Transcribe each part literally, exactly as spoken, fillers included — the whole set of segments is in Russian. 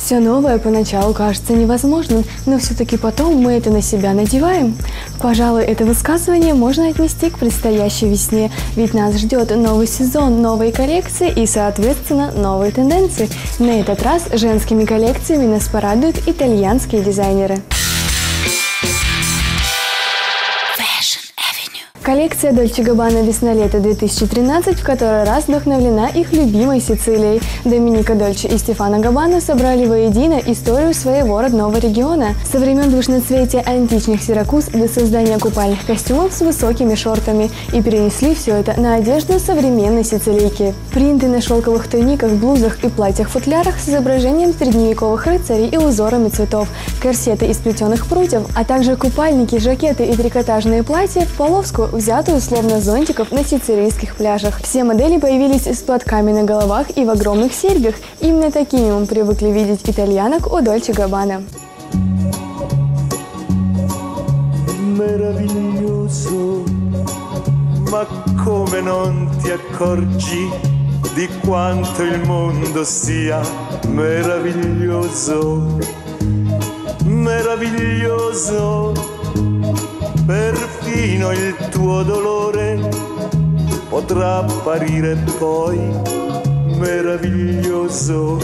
Все новое поначалу кажется невозможным, но все-таки потом мы это на себя надеваем. Пожалуй, это высказывание можно отнести к предстоящей весне, ведь нас ждет новый сезон, новые коллекции и, соответственно, новые тенденции. На этот раз женскими коллекциями нас порадуют итальянские дизайнеры. Коллекция Dolce Gabbana весна-лето две тысячи тринадцать в который раз вдохновлена их любимой Сицилией. Доминика Дольче и Стефано Габбана собрали воедино историю своего родного региона. Со времен двушноцветия античных Сиракуз до создания купальных костюмов с высокими шортами и перенесли все это на одежду современной сицилийки. Принты на шелковых туниках, блузах и платьях-футлярах с изображением средневековых рыцарей и узорами цветов, корсеты из плетеных прутьев, а также купальники, жакеты и трикотажные платья в полоску, взятую словно зонтиков на сицилийских пляжах. Все модели появились с платками на головах и в огромных серьгах. Именно такими мы привыкли видеть итальянок у Dolce Gabbana. Meraviglioso, ma come non ti accorgi di quanto il mondo sia meraviglioso, meraviglioso. Perfino il tuo dolore potrà apparire poi meraviglioso.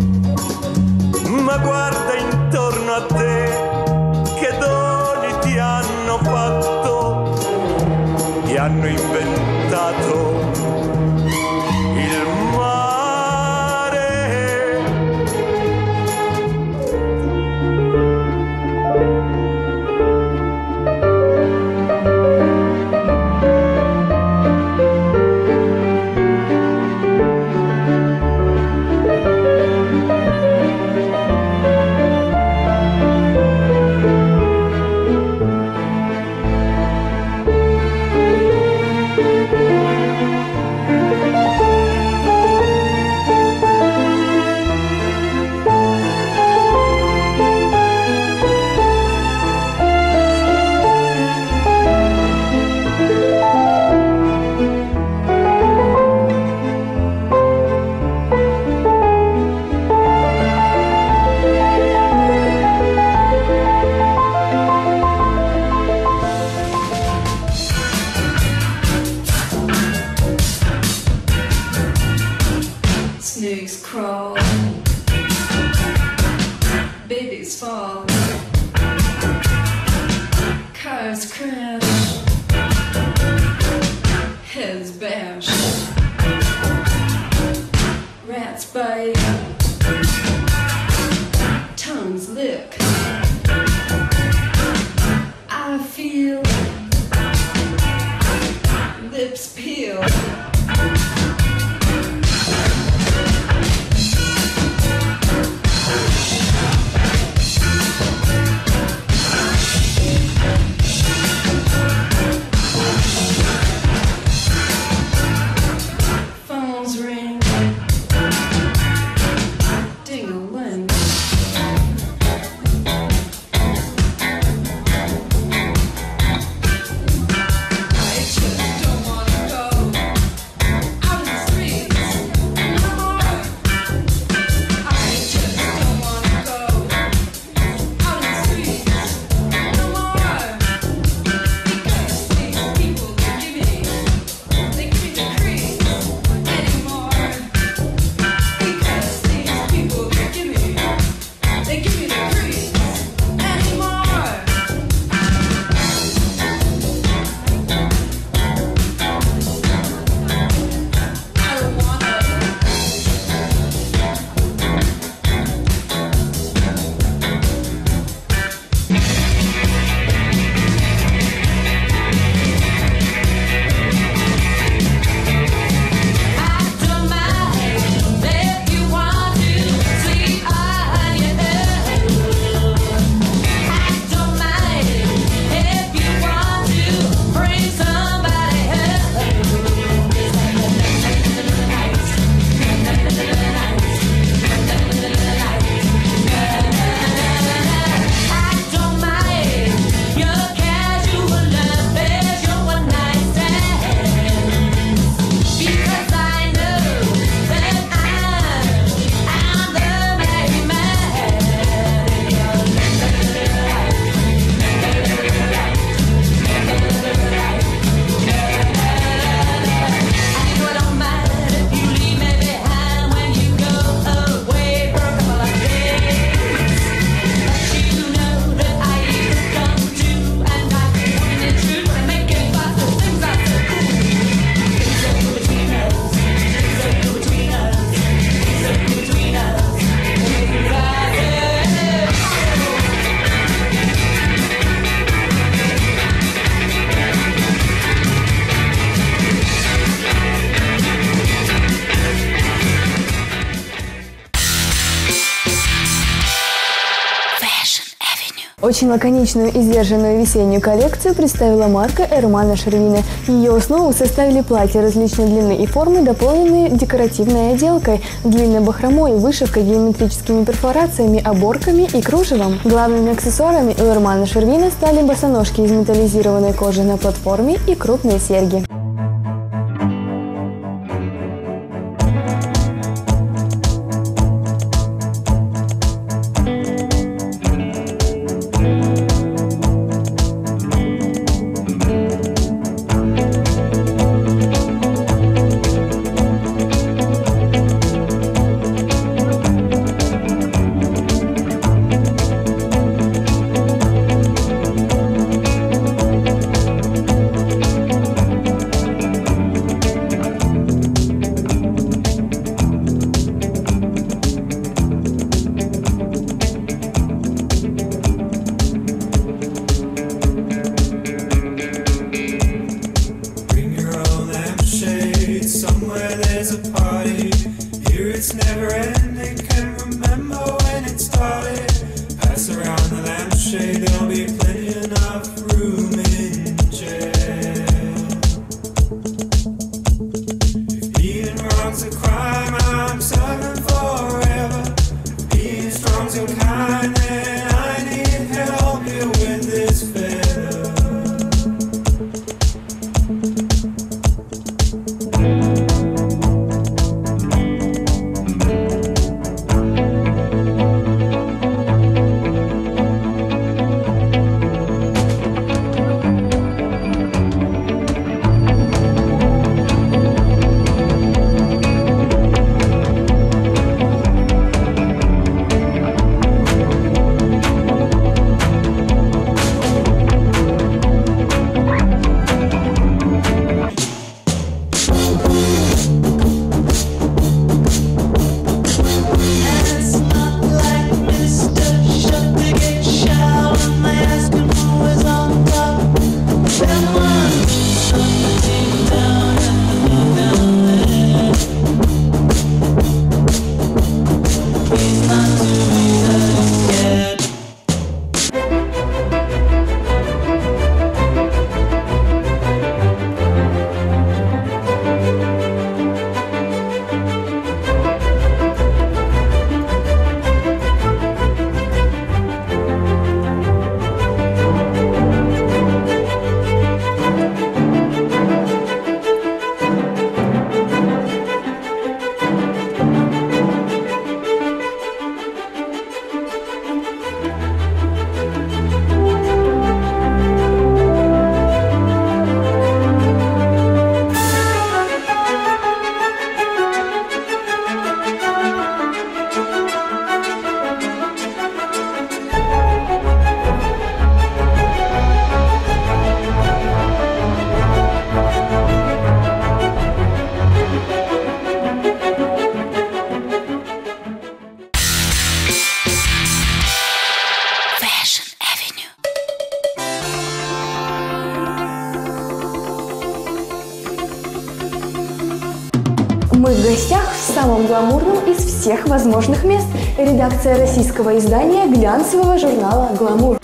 Ma guarda intorno a te, che doni ti hanno fatto, ti hanno inventato il mare. Snakes crawl, babies fall, cars crash, heads bash, rats bite, tongues lick. I feel lips peel. Очень лаконичную и сдержанную весеннюю коллекцию представила марка Эрмана Шервине. Ее основу составили платья различной длины и формы, дополненные декоративной отделкой, длинной бахромой, вышивкой, геометрическими перфорациями, оборками и кружевом. Главными аксессуарами у Эрмана Шервине стали босоножки из металлизированной кожи на платформе и крупные серьги. It's never ending, can't remember when it started. Pass around the lampshade, there'll be plenty enough room in jail. If being wrong's a crime, I'm serving forever. If being strong's your kind, then I need help here with this feather. Мы в гостях в самом гламурном из всех возможных мест. Редакция российского издания глянцевого журнала «Гламур».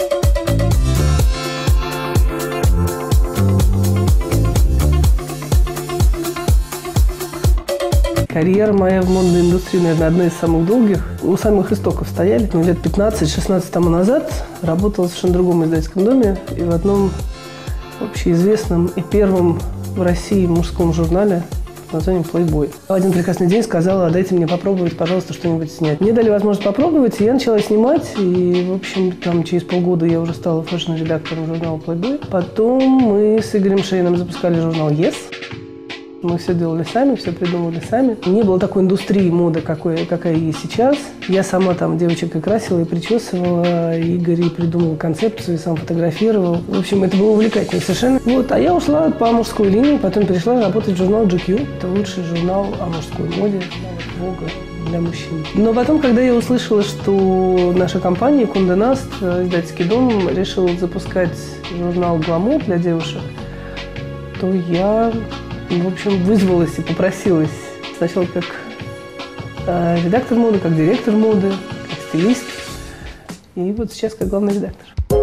Карьера моя в модной индустрии, наверное, одна из самых долгих. У самых истоков стояли. Ну, лет пятнадцать-шестнадцать тому назад работала в совершенно другом издательском доме и в одном общеизвестном и первом в России мужском журнале под названием «Плейбой». В один прекрасный день сказала: дайте мне попробовать, пожалуйста, что-нибудь снять. Мне дали возможность попробовать, и я начала снимать. И, в общем, там через полгода я уже стала фэшн-редактором журнала «Плейбой». Потом мы с Игорем Шейном запускали журнал «Yes». Мы все делали сами, все придумывали сами. Не было такой индустрии моды, какой, какая есть сейчас. Я сама там девочек и красила, и причесывала. Игорь и придумал концепцию, и сам фотографировал. В общем, это было увлекательно совершенно. Вот, а я ушла по мужской линии, потом перешла работать в журнал джи кью. Это лучший журнал о мужской моде, Vogue для мужчин. Но потом, когда я услышала, что наша компания Condé Nast, издательский дом, решил запускать журнал «Гламур» для девушек, то я... в общем, вызвалась и попросилась сначала как э, редактор моды, как директор моды, как стилист, и вот сейчас как главный редактор.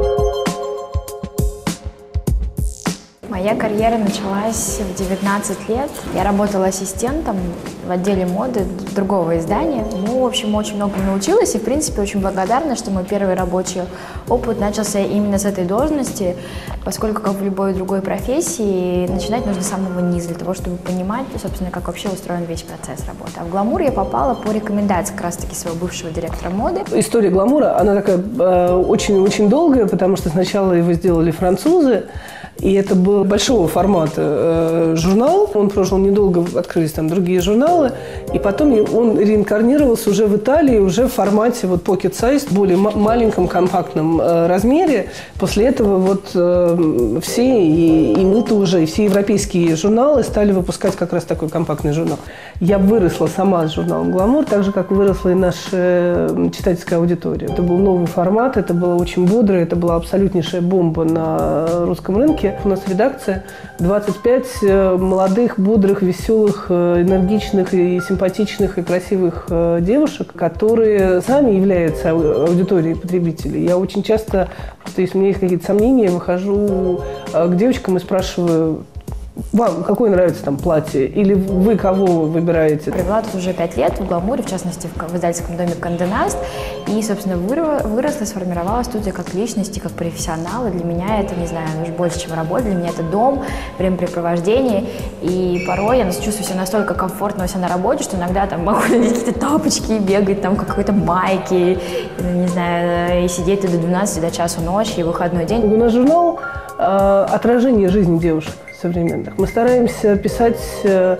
Моя карьера началась в девятнадцать лет. Я работала ассистентом в отделе моды другого издания. Ну, в общем, очень много научилась и, в принципе, очень благодарна, что мой первый рабочий опыт начался именно с этой должности, поскольку, как в любой другой профессии, начинать нужно с самого низа, для того, чтобы понимать, собственно, как вообще устроен весь процесс работы. А в «Гламур» я попала по рекомендации как раз-таки своего бывшего директора моды. История «Гламура», она такая очень-очень э, долгая, потому что сначала его сделали французы, и это был большого формата э, журнал. Он прожил недолго, открылись там другие журналы. И потом он реинкарнировался уже в Италии, уже в формате вот pocket size, более маленьком, компактном э, размере. После этого вот э, все, и, и мы тоже, и все европейские журналы стали выпускать как раз такой компактный журнал. Я выросла сама с журналом «Гламур», так же, как выросла и наша читательская аудитория. Это был новый формат, это было очень бодро, это была абсолютнейшая бомба на русском рынке. У нас редакция двадцать пять молодых, бодрых, веселых, энергичных и симпатичных и красивых девушек, которые сами являются аудиторией потребителей. Я очень часто, если у меня есть какие-то сомнения, я выхожу к девочкам и спрашиваю: вам какое нравится там платье? Или вы кого выбираете? Провела тут уже пять лет в «Гламуре», в частности, в издательском доме «Конде Наст». И, собственно, выросла, сформировалась тут я как личность и как профессионал. И для меня это, не знаю, уж больше, чем работа. Для меня это дом, времяпрепровождение. И порой я чувствую себя настолько комфортно у себя на работе, что иногда там могу надеть какие-то тапочки и бегать там какой-то майки, не знаю, и сидеть до двенадцати, до часу ночи, и выходной день. У нас журнал э, «Отражение жизни девушек» современных. Мы стараемся писать э,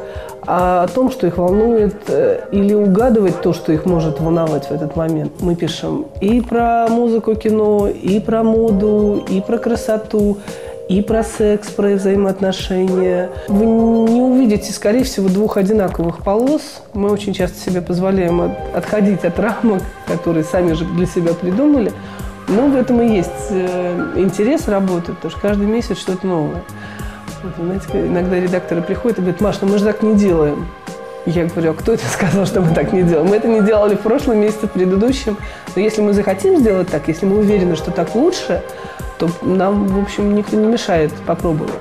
о том, что их волнует, э, или угадывать то, что их может волновать в этот момент. Мы пишем и про музыку, кино, и про моду, и про красоту, и про секс, про взаимоотношения. Вы не увидите, скорее всего, двух одинаковых полос. Мы очень часто себе позволяем от, отходить от рамок, которые сами же для себя придумали. Но в этом и есть э, интерес работы, потому что каждый месяц что-то новое. Вот, знаете, иногда редакторы приходят и говорят: Маш, ну мы же так не делаем. Я говорю: а кто это сказал, что мы так не делаем? Мы это не делали в прошлом месяце, в предыдущем. Но если мы захотим сделать так, если мы уверены, что так лучше, то нам, в общем, никто не мешает попробовать.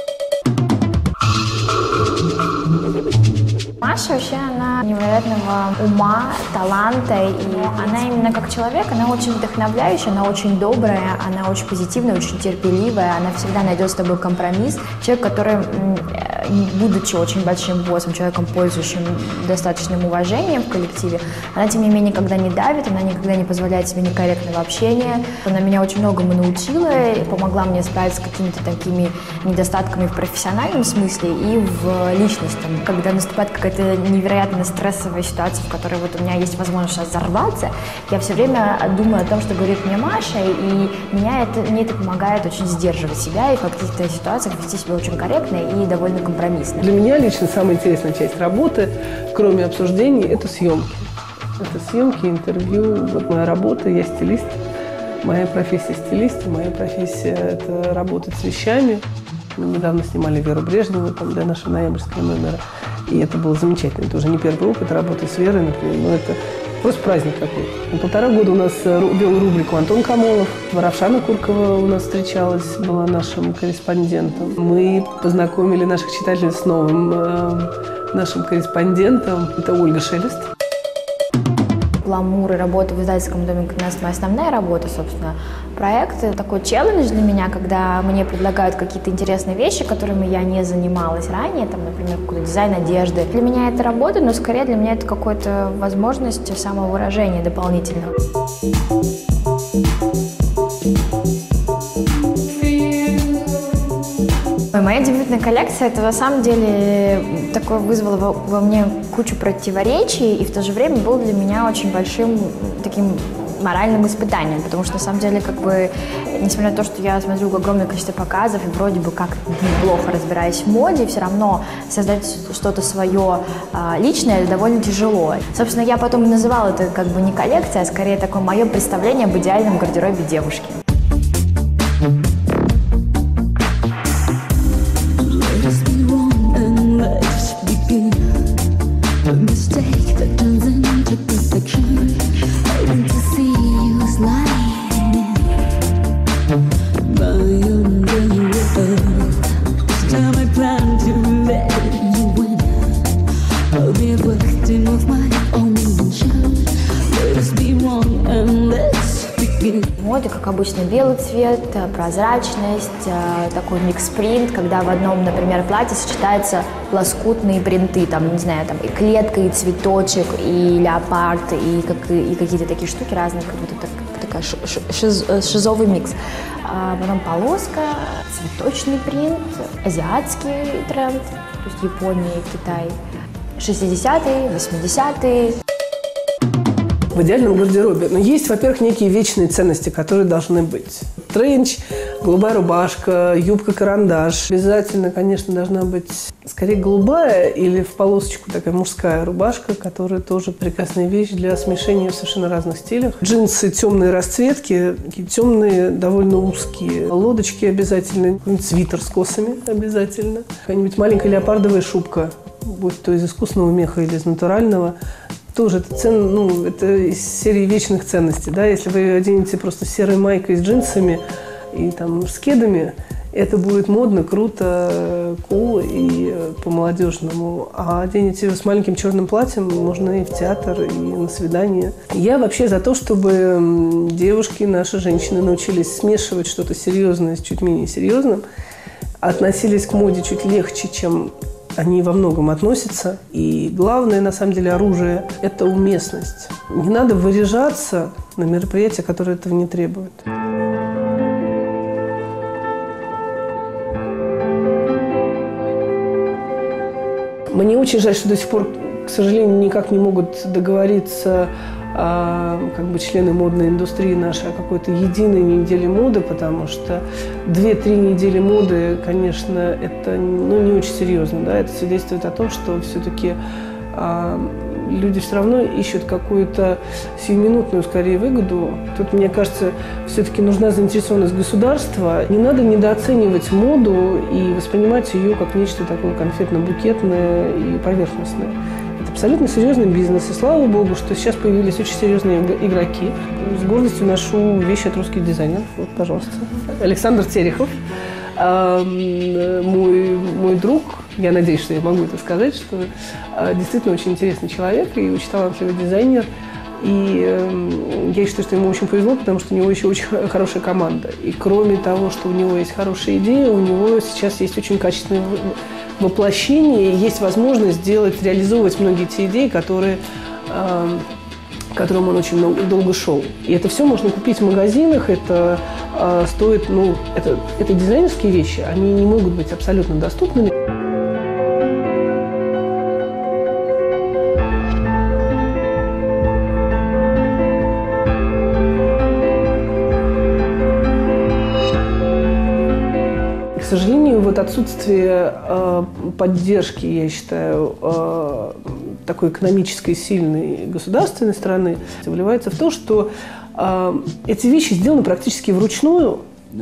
Маша вообще, она невероятного ума, таланта, и она именно как человек, она очень вдохновляющая, она очень добрая, она очень позитивная, очень терпеливая, она всегда найдет с тобой компромисс. Человек, который, будучи очень большим боссом, человеком, пользующим достаточным уважением в коллективе, она, тем не менее, никогда не давит, она никогда не позволяет себе некорректного общения. Она меня очень многому научила и помогла мне справиться с какими-то такими недостатками в профессиональном смысле и в личностном. Когда наступает какая-то невероятно стрессовая ситуация, в которой вот у меня есть возможность сейчас взорваться, я все время думаю о том, что говорит мне Маша, и меня это, мне это помогает очень сдерживать себя и в каких-то ситуациях вести себя очень корректно и довольно компромиссно. Для меня лично самая интересная часть работы, кроме обсуждений, это съемки. Это съемки, интервью. Вот моя работа, я стилист. Моя профессия стилист, моя профессия – это работать с вещами. Мы недавно снимали Веру Брежневу там, для нашего ноябрьского номера. И это было замечательно. Это уже не первый опыт работы с Верой, например. Но это просто праздник какой-то. На полтора года у нас вел рубрику Антон Камолов. Равшана Куркова у нас встречалась, была нашим корреспондентом. Мы познакомили наших читателей с новым э, нашим корреспондентом. Это Ольга Шелест. «Гламур» и работа в издательском доме «Конде Наст» — моя основная работа, собственно. Проект — это такой челлендж для меня, когда мне предлагают какие-то интересные вещи, которыми я не занималась ранее, там, например, какой-то дизайн одежды. Для меня это работа, но скорее для меня это какая-то возможность самовыражения дополнительного. Моя дебютная коллекция — это на самом деле такое вызвало во, во мне кучу противоречий и в то же время был для меня очень большим таким моральным испытанием, потому что на самом деле, как бы, несмотря на то, что я смотрю огромное количество показов и вроде бы как неплохо разбираюсь в моде, все равно создать что-то свое а, личное довольно тяжело. Собственно, я потом называла это как бы не коллекция, а скорее такое мое представление об идеальном гардеробе девушки. как обычно, белый цвет, прозрачность, такой микс-принт, когда в одном, например, платье сочетаются лоскутные принты, там, не знаю, там и клетка, и цветочек, и леопард, и, как, и какие-то такие штуки разные, как будто так, такая шиз, шизовый микс. А потом полоска, цветочный принт, азиатский тренд, то есть Япония и Китай, шестидесятые, восьмидесятые. В идеальном гардеробе. Но есть, во-первых, некие вечные ценности, которые должны быть. Тренч, голубая рубашка, юбка-карандаш. Обязательно, конечно, должна быть скорее голубая или в полосочку такая мужская рубашка, которая тоже прекрасная вещь для смешения в совершенно разных стилях. Джинсы темной расцветки, такие темные, довольно узкие. Лодочки обязательно, какой-нибудь свитер с косами обязательно. Какая-нибудь маленькая леопардовая шубка, будь то из искусственного меха или из натурального. Тоже это, цен, ну, это из серии вечных ценностей. Да? Если вы оденете просто серой майкой с джинсами и там, с кедами, это будет модно, круто, cool и по-молодежному. А оденете его с маленьким черным платьем, можно и в театр, и на свидание. Я вообще за то, чтобы девушки, наши женщины, научились смешивать что-то серьезное с чуть менее серьезным, относились к моде чуть легче, чем они во многом относятся. И главное, на самом деле, оружие – это уместность. Не надо выряжаться на мероприятия, которые этого не требуют. Мне очень жаль, что до сих пор, к сожалению, никак не могут договориться а, как бы члены модной индустрии нашей о какой-то единой неделе моды, потому что две-три недели моды, конечно, это ну, не очень серьезно. Да? Это свидетельствует о том, что все-таки а, люди все равно ищут какую-то сиюминутную, скорее, выгоду. Тут, мне кажется, все-таки нужна заинтересованность государства. Не надо недооценивать моду и воспринимать ее как нечто такое конфетно-букетное и поверхностное. Это абсолютно серьезный бизнес. И слава богу, что сейчас появились очень серьезные игроки. С гордостью ношу вещи от русских дизайнеров. Вот, пожалуйста. Александр Терехов. Мой, мой друг, я надеюсь, что я могу это сказать, что действительно очень интересный человек и очень талантливый дизайнер. И я считаю, что ему очень повезло, потому что у него еще очень хорошая команда. И кроме того, что у него есть хорошая идея, у него сейчас есть очень качественное воплощение, и есть возможность сделать, реализовывать многие те идеи, которые, к которым он очень долго шел. И это все можно купить в магазинах, это стоит, ну, это, это дизайнерские вещи, они не могут быть абсолютно доступными. К сожалению, вот отсутствие э, поддержки, я считаю, э, такой экономической сильной государственной стороны выливается в то, что э, эти вещи сделаны практически вручную.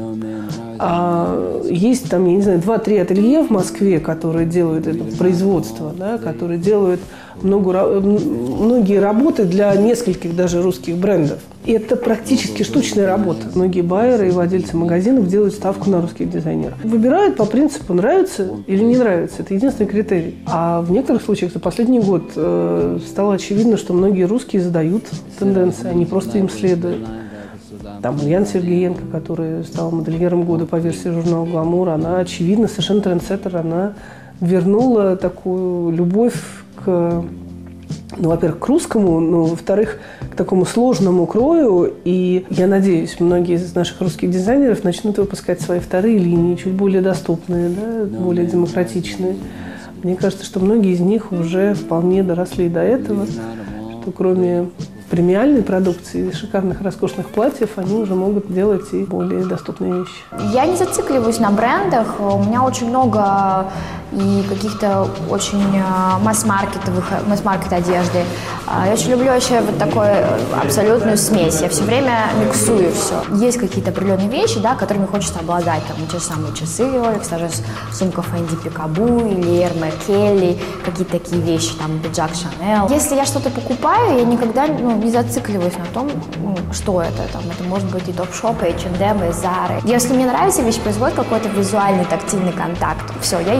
А, есть там, я не знаю, два-три ателье в Москве, которые делают это производство, да, которые делают много, многие работы для нескольких даже русских брендов. И это практически штучная работа. Многие байеры и владельцы магазинов делают ставку на русских дизайнеров. Выбирают по принципу нравится или не нравится. Это единственный критерий. А в некоторых случаях за последний год э, стало очевидно, что многие русские задают тенденции, они просто им следуют. Там Ульяна Сергеенко, которая стала модельером года по версии журнала «Гламур», она, очевидно, совершенно трендсеттер. Она вернула такую любовь к, ну, во-первых, к русскому, но, во-вторых, к такому сложному крою. И я надеюсь, многие из наших русских дизайнеров начнут выпускать свои вторые линии, чуть более доступные, да, более демократичные. Мне кажется, что многие из них уже вполне доросли до этого, что кроме премиальной продукции, шикарных, роскошных платьев, они уже могут делать и более доступные вещи. Я не зацикливаюсь на брендах. У меня очень много и каких-то очень масс-маркетовых, масс-маркет одежды. Я очень люблю вообще вот такую абсолютную смесь. Я все время миксую все. Есть какие-то определенные вещи, да, которыми хочется обладать. Там те же самые часы Rolex, даже сумка Fendi Peekaboo или Hermès Kelly, какие-то такие вещи, там пиджак Chanel. Если я что-то покупаю, я никогда, ну, не зацикливаюсь на том, что это. Там, это может быть и Топ-шоп, и эйч энд эм, и Zara. Если мне нравится вещь, производит какой-то визуальный, тактильный контакт, все, я ее беру. Мне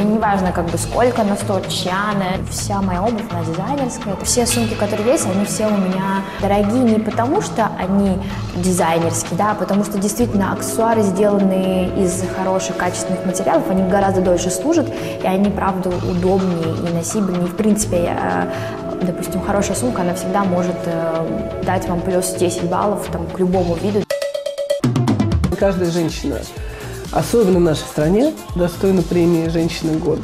неважно, как бы, сколько она стоит, чья она. Вся моя обувь, она дизайнерская. Все сумки, которые есть, они все у меня дорогие не потому, что они дизайнерские, да, а потому что действительно аксессуары, сделанные из хороших, качественных материалов, они гораздо дольше служат, и они, правда, удобнее и носибельнее. В принципе, я, допустим, хорошая сумка, она всегда может э, дать вам плюс десять баллов там, к любому виду. Каждая женщина, особенно в нашей стране, достойна премии «Женщина года».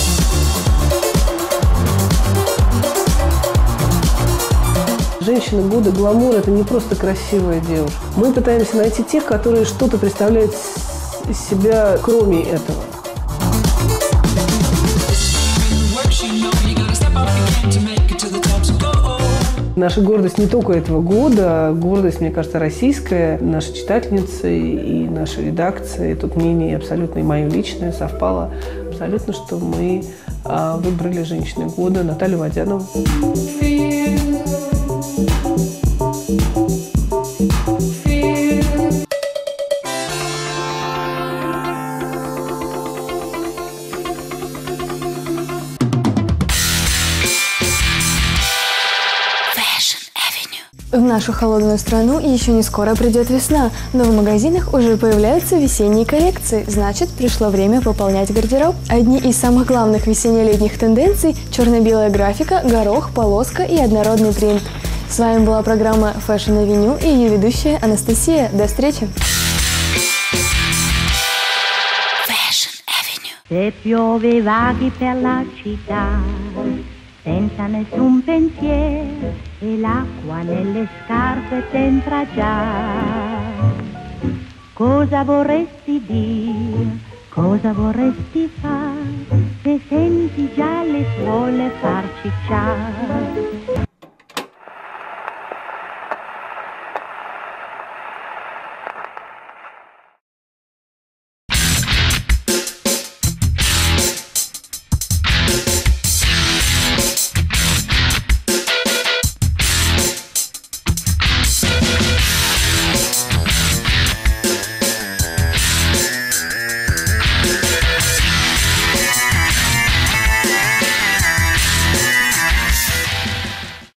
Женщина года, гламур – это не просто красивая девушка. Мы пытаемся найти тех, которые что-то представляют из себя, кроме этого. Наша гордость не только этого года, гордость, мне кажется, российская. Наши читательницы и наша редакция, и тут мнение абсолютно и мое личное совпало абсолютно, что мы а, выбрали женщиной года Наталью Водянову. В нашу холодную страну еще не скоро придет весна, но в магазинах уже появляются весенние коллекции, значит, пришло время пополнять гардероб. Одни из самых главных весенне-летних тенденций – черно-белая графика, горох, полоска и однородный принт. С вами была программа Fashion Avenue и ее ведущая Анастасия. До встречи! Se piove vaghi per la città, senza nessun pensiero, e l'acqua nelle scarpe t'entra già. Cosa vorresti dire, cosa vorresti fare, se senti già le suole farcicciare?